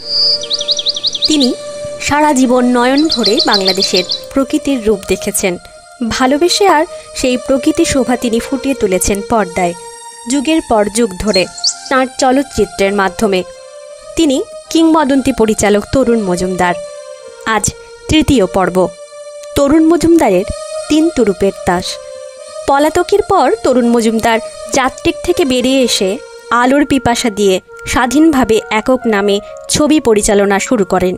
তিনি সারা জীবন নয়ন ভরে বাংলাদেশের প্রকৃতির রূপ দেখেছেন। ভালোবেসে আর সেই প্রকৃতি শোভা তিনি ফুটিয়ে তুলেছেন পর্দায় যুগের পর যুগ ধরে তাঁর চলচ্চিত্রের মাধ্যমে। তিনি কিংবদন্তি পরিচালক তরুণ মজুমদার। আজ তৃতীয় পর্ব, তরুণ মজুমদারের ৩ তুরুপের তাস। পলাতকের পর তরুণ মজুমদার যাত্রিক থেকে বেরিয়ে এসে আলোর পিপাসা দিয়ে স্বাধীনভাবে একক নামে ছবি পরিচালনা শুরু করেন।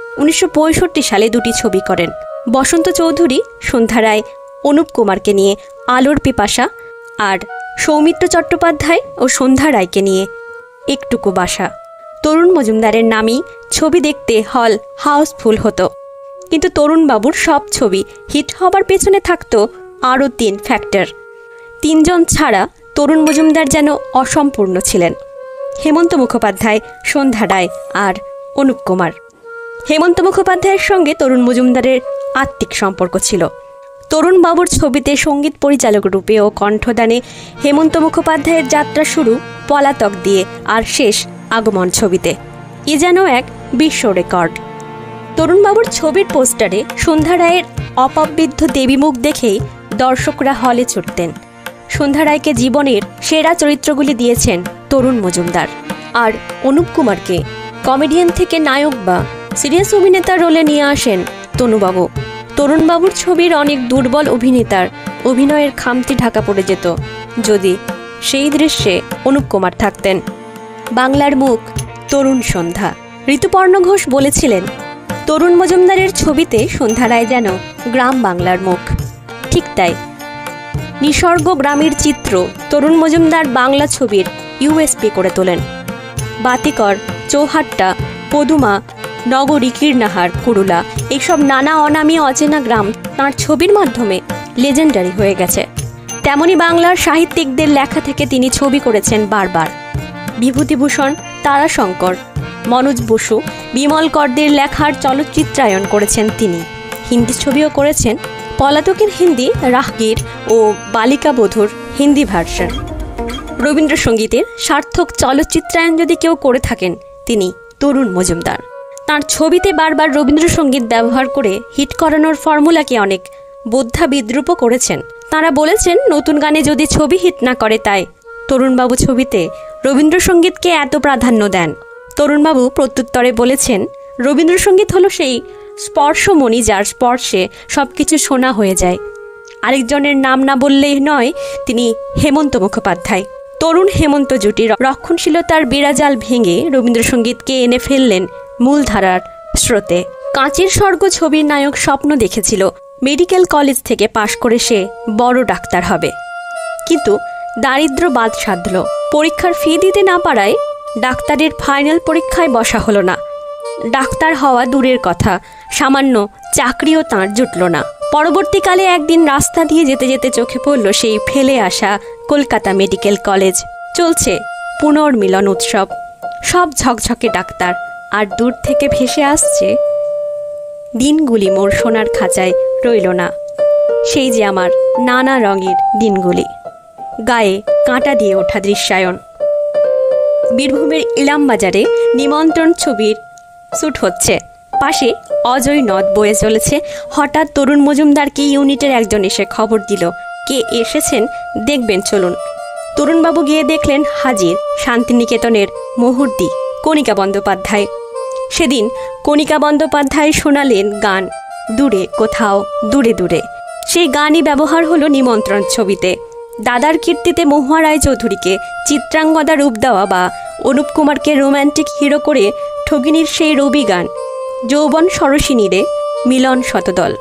১৯৬৫ সালে ২টি ছবি করেন, বসন্ত চৌধুরী, সন্ধ্যা রায়, অনুপ কুমারকে নিয়ে আলোর পিপাসা, আর সৌমিত্র চট্টোপাধ্যায় ও সন্ধ্যা রায়কে নিয়ে একটুকু বাসা। তরুণ মজুমদারের নামেই ছবি দেখতে হল হাউসফুল হতো। কিন্তু তরুণবাবুর সব ছবি হিট হবার পেছনে থাকতো আরও ৩ ফ্যাক্টর। ৩ জন ছাড়া তরুণ মজুমদার যেন অসম্পূর্ণ ছিলেন: হেমন্ত মুখোপাধ্যায়, সন্ধ্যা রায় আর অনুপ কুমার। হেমন্ত মুখোপাধ্যায়ের সঙ্গে তরুণ মজুমদারের আত্মিক সম্পর্ক ছিল। তরুণবাবুর ছবিতে সঙ্গীত পরিচালক রূপে ও কণ্ঠদানে হেমন্ত মুখোপাধ্যায়ের যাত্রা শুরু পলাতক দিয়ে আর শেষ আগমন ছবিতে। এ যেন এক বিশ্ব রেকর্ড। তরুণবাবুর ছবির পোস্টারে সন্ধ্যা রায়ের অপবিদ্ধ দেবীমুখ দেখেই দর্শকরা হলে ছুটতেন। সন্ধ্যা রায়কে জীবনের সেরা চরিত্রগুলি দিয়েছেন তরুণ মজুমদার, আর অনুপ কুমারকে কমেডিয়ান থেকে নায়ক বা সিরিয়াস অভিনেতার রোলে নিয়ে আসেন তনুবাবু। তরুণবাবুর ছবির অনেক দুর্বল অভিনেতার অভিনয়ের খামতি ঢাকা পড়ে যেত যদি সেই দৃশ্যে অনুপ কুমার থাকতেন। বাংলার মুখ তরুণ সন্ধ্যা। ঋতুপর্ণ ঘোষ বলেছিলেন, তরুণ মজুমদারের ছবিতে সন্ধ্যা রায় যেন গ্রাম বাংলার মুখ। ঠিক তাই, নিসর্গ গ্রামের চিত্র তরুণ মজুমদার বাংলা ছবির ইউএসপি করে তোলেন। বাতিকর, চৌহাট্টা, পদুমা, নগরী, কীর্ণাহার, কুরুলা, এইসব নানা অনামী অচেনা গ্রাম তাঁর ছবির মাধ্যমে লেজেন্ডারি হয়ে গেছে। তেমনি বাংলার সাহিত্যিকদের লেখা থেকে তিনি ছবি করেছেন বারবার। বিভূতিভূষণ, তারাশঙ্কর, মনোজ বসু, বিমল করদের লেখার চলচ্চিত্রায়ন করেছেন তিনি। হিন্দি ছবিও করেছেন, পলাতকের হিন্দি, রাহগীর ও বালিকা বধূর হিন্দি ভার্সন। রবীন্দ্রসঙ্গীতের সার্থক চলচ্চিত্রায়ন যদি কেউ করে থাকেন, তিনি তরুণ মজুমদার। তাঁর ছবিতে বারবার রবীন্দ্রসঙ্গীত ব্যবহার করে হিট করানোর ফর্মুলাকে অনেক বোদ্ধা বিদ্রূপও করেছেন। তাঁরা বলেছেন, নতুন গানে যদি ছবি হিট না করে, তাই তরুণবাবু ছবিতে রবীন্দ্রসঙ্গীতকে এত প্রাধান্য দেন। তরুণবাবু প্রত্যুত্তরে বলেছেন, রবীন্দ্রসঙ্গীত হলো সেই স্পর্শমণি যার স্পর্শে সব কিছু শোনা হয়ে যায়। আরেকজনের নাম না বললেই নয়, তিনি হেমন্ত মুখোপাধ্যায়। তরুণ হেমন্ত জুটির রক্ষণশীলতার বিরাজাল ভেঙে রবীন্দ্রসঙ্গীতকে এনে ফেললেন মূলধারার স্রোতে। কাঁচের স্বর্গ ছবির নায়ক স্বপ্ন দেখেছিল মেডিকেল কলেজ থেকে পাশ করে সে বড় ডাক্তার হবে, কিন্তু দারিদ্র্য বাদ সাধল। পরীক্ষার ফি দিতে না পারায় ডাক্তারের ফাইনাল পরীক্ষায় বসা হলো না। ডাক্তার হওয়া দূরের কথা, সামান্য চাকরিও তাঁর জুটল না। পরবর্তীকালে একদিন রাস্তা দিয়ে যেতে যেতে চোখে পড়ল সেই ফেলে আসা কলকাতা মেডিকেল কলেজ। চলছে পুনর্মিলন উৎসব, সব ঝকঝকে ডাক্তার, আর দূর থেকে ভেসে আসছে দিনগুলি মোর সোনার খাঁচায় রইল না, সেই যে আমার নানা রঙের দিনগুলি। গায়ে কাঁটা দিয়ে ওঠা দৃশ্যায়ন। বীরভূমের ইলামবাজারে নিমন্ত্রণ ছবির শ্যুট হচ্ছে, পাশে অজয় নদ বয়ে চলেছে। হঠাৎ তরুণ মজুমদারকে ইউনিটের একজন এসে খবর দিল, কে এসেছেন দেখবেন চলুন। তরুণবাবু গিয়ে দেখলেন হাজির শান্তিনিকেতনের মুহুর্দি কণিকা বন্দ্যোপাধ্যায়। সেদিন কণিকা বন্দ্যোপাধ্যায় শোনালেন গান, দূরে কোথাও দূরে দূরে। সেই গানই ব্যবহার হলো নিমন্ত্রণ ছবিতে। দাদার কীর্তিতে মহুয়া রায়চৌধুরীকে চিত্রাঙ্গদা রূপ দেওয়া বা অনুপ কুমারকে রোম্যান্টিক হিরো করে ঠগিনীর সেই রবি গান, যৌবন সরসিনী রে মিলন শতদল,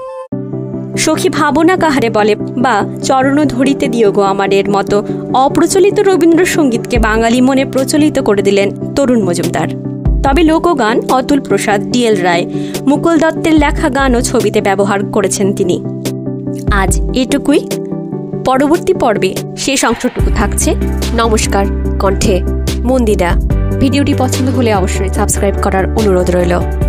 সখী ভাবনা কাহারে বলে বা চরণ ধরিতে দিও গো আমারের মতো অপ্রচলিত রবীন্দ্রসঙ্গীতকে বাঙালি মনে প্রচলিত করে দিলেন তরুণ মজুমদার। তবে লোকগান অতুল প্রসাদ, ডিএল রায়, মুকুল দত্তের লেখা গানও ছবিতে ব্যবহার করেছেন তিনি। আজ এটুকুই। পরবর্তী পর্বে শেষ অংশটুকু থাকছে নমস্কার কণ্ঠে মন্দিরা। ভিডিওটি পছন্দ হলে অবশ্যই সাবস্ক্রাইব করার অনুরোধ রইল।